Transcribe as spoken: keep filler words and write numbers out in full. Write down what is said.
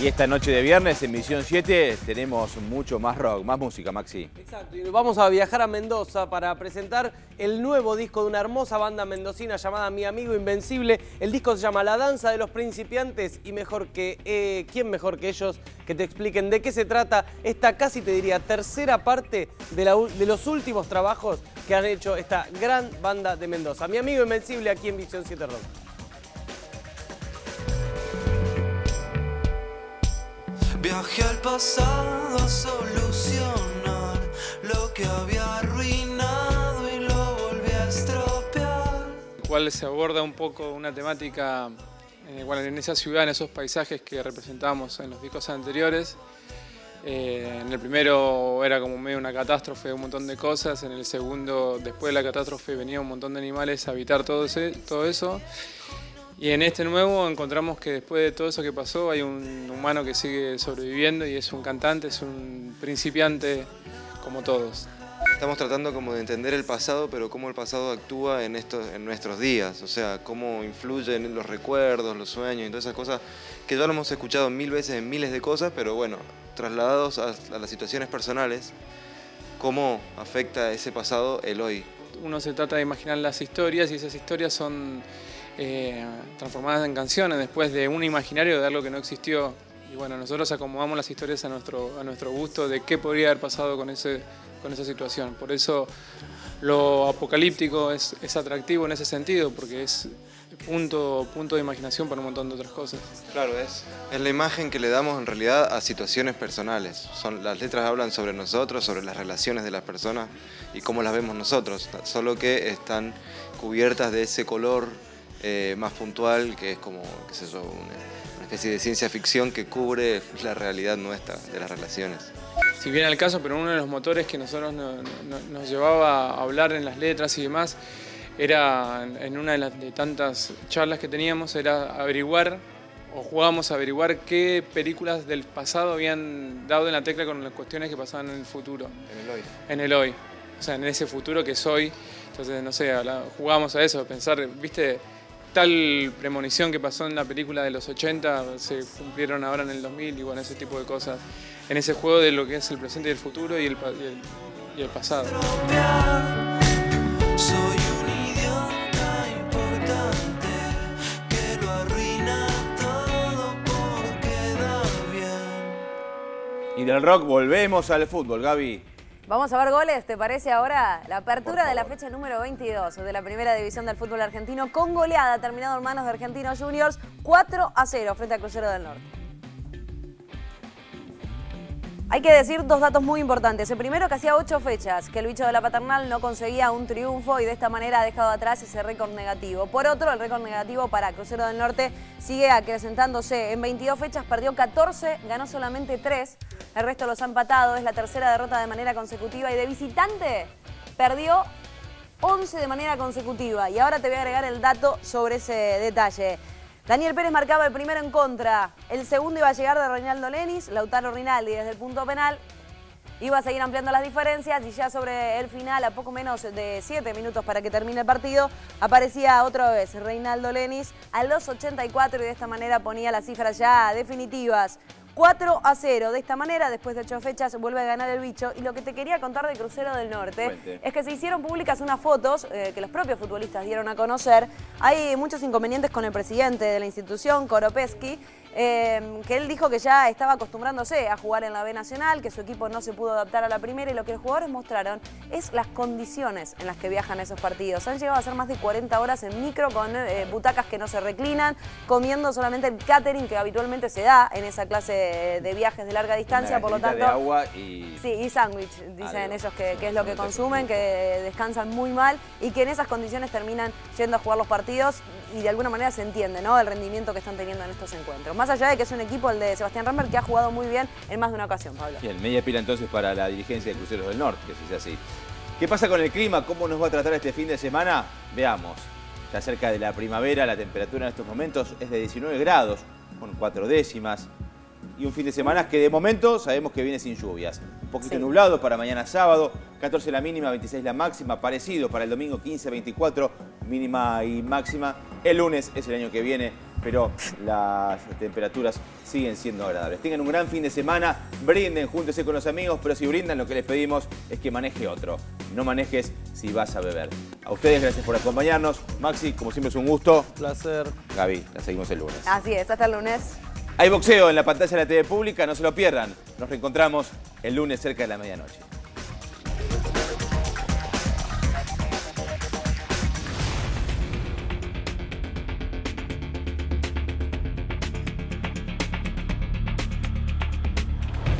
esta noche de viernes en Misión siete tenemos mucho más rock, más música, Maxi. Exacto, y vamos a viajar a Mendoza para presentar el nuevo disco de una hermosa banda mendocina llamada Mi Amigo Invencible. El disco se llama La Danza de los Principiantes y mejor que, eh, ¿quién mejor que ellos que te expliquen de qué se trata esta casi te diría tercera parte de, la, de los últimos trabajos que han hecho esta gran banda de Mendoza? Mi Amigo Invencible aquí en Misión siete Rock. Viajé al pasado a solucionar lo que había arruinado y lo volví a estropear. El cual se aborda un poco una temática en, igual, en esa ciudad, en esos paisajes que representamos en los discos anteriores. Eh, en el primero era como medio una catástrofe, un montón de cosas. En el segundo, después de la catástrofe, venía un montón de animales a habitar todo, ese, todo eso. Y en este nuevo encontramos que después de todo eso que pasó hay un humano que sigue sobreviviendo y es un cantante, es un principiante como todos. Estamos tratando como de entender el pasado, pero cómo el pasado actúa en, estos, en nuestros días, o sea, cómo influyen en los recuerdos, los sueños y todas esas cosas que ya lo hemos escuchado mil veces en miles de cosas, pero bueno, trasladados a, a las situaciones personales, cómo afecta ese pasado el hoy. Uno se trata de imaginar las historias y esas historias son Eh, transformadas en canciones después de un imaginario de algo que no existió. Y bueno, nosotros acomodamos las historias a nuestro, a nuestro gusto de qué podría haber pasado con, ese, con esa situación. Por eso lo apocalíptico es, es atractivo en ese sentido, porque es punto, punto de imaginación para un montón de otras cosas. Claro, es, es la imagen que le damos en realidad a situaciones personales. Son, las letras hablan sobre nosotros, sobre las relaciones de las personas y cómo las vemos nosotros, solo que están cubiertas de ese color Eh, más puntual, que es como, qué sé yo, una, una especie de ciencia ficción que cubre la realidad nuestra, de las relaciones. Si viene al caso, pero uno de los motores que nosotros no, no, nos llevaba a hablar en las letras y demás, era, en una de las de tantas charlas que teníamos, era averiguar, o jugábamos a averiguar qué películas del pasado habían dado en la tecla con las cuestiones que pasaban en el futuro. En el hoy. En el hoy. O sea, en ese futuro que soy. Entonces, no sé, jugábamos a eso, a pensar, viste, tal premonición que pasó en la película de los ochenta se cumplieron ahora en el dos mil y bueno, ese tipo de cosas. En ese juego de lo que es el presente y el futuro y el, y el, y el pasado. Soy un idiota importante que lo arruina todo por quedar bien. Y del rock volvemos al fútbol, Gaby. Vamos a ver goles, ¿te parece ahora? La apertura de la fecha número veintidós de la primera división del fútbol argentino con goleada, terminado en manos de Argentinos Juniors, cuatro a cero frente a Crucero del Norte. Hay que decir dos datos muy importantes. El primero, que hacía ocho fechas que el bicho de la Paternal no conseguía un triunfo y de esta manera ha dejado atrás ese récord negativo. Por otro, el récord negativo para Crucero del Norte sigue acrecentándose. En veintidós fechas perdió catorce, ganó solamente tres. El resto los ha empatado. Es la tercera derrota de manera consecutiva y de visitante perdió once de manera consecutiva. Y ahora te voy a agregar el dato sobre ese detalle. Daniel Pérez marcaba el primero en contra, el segundo iba a llegar de Reinaldo Lenis, Lautaro Rinaldi desde el punto penal, iba a seguir ampliando las diferencias y ya sobre el final, a poco menos de siete minutos para que termine el partido, aparecía otra vez Reinaldo Lenis a los ochenta y cuatro y de esta manera ponía las cifras ya definitivas. cuatro a cero. De esta manera, después de ocho fechas, vuelve a ganar el bicho. Y lo que te quería contar de Crucero del Norte Cuente. es que se hicieron públicas unas fotos eh, que los propios futbolistas dieron a conocer. Hay muchos inconvenientes con el presidente de la institución, Koropesky, eh, que él dijo que ya estaba acostumbrándose a jugar en la B Nacional, que su equipo no se pudo adaptar a la primera y lo que los jugadores mostraron es las condiciones en las que viajan esos partidos. Han llegado a hacer más de cuarenta horas en micro con eh, butacas que no se reclinan, comiendo solamente el catering que habitualmente se da en esa clase de viajes de larga distancia, por lo tanto... de agua y... Sí, y sándwich, dicen ellos que, que es lo que consumen, que descansan muy mal y que en esas condiciones terminan yendo a jugar los partidos y de alguna manera se entiende, ¿no?, el rendimiento que están teniendo en estos encuentros. Más allá de que es un equipo, el de Sebastián Rambert, que ha jugado muy bien en más de una ocasión, Pablo. Bien, media pila entonces para la dirigencia de Cruceros del Norte, que se dice así. ¿Qué pasa con el clima? ¿Cómo nos va a tratar este fin de semana? Veamos. Ya cerca de la primavera, la temperatura en estos momentos es de diecinueve grados, con cuatro décimas. Y un fin de semana que de momento sabemos que viene sin lluvias. Un poquito sí. nublado para mañana sábado, catorce la mínima, veintiséis la máxima. Parecido para el domingo, quince, veinticuatro, mínima y máxima. El lunes es el año que viene, pero las temperaturas siguen siendo agradables. Tengan un gran fin de semana, brinden, júntense con los amigos, pero si brindan lo que les pedimos es que maneje otro. No manejes si vas a beber. A ustedes gracias por acompañarnos. Maxi, como siempre es un gusto. Placer. Gaby, la seguimos el lunes. Así es, hasta el lunes. Hay boxeo en la pantalla de la T V Pública, no se lo pierdan. Nos reencontramos el lunes cerca de la medianoche.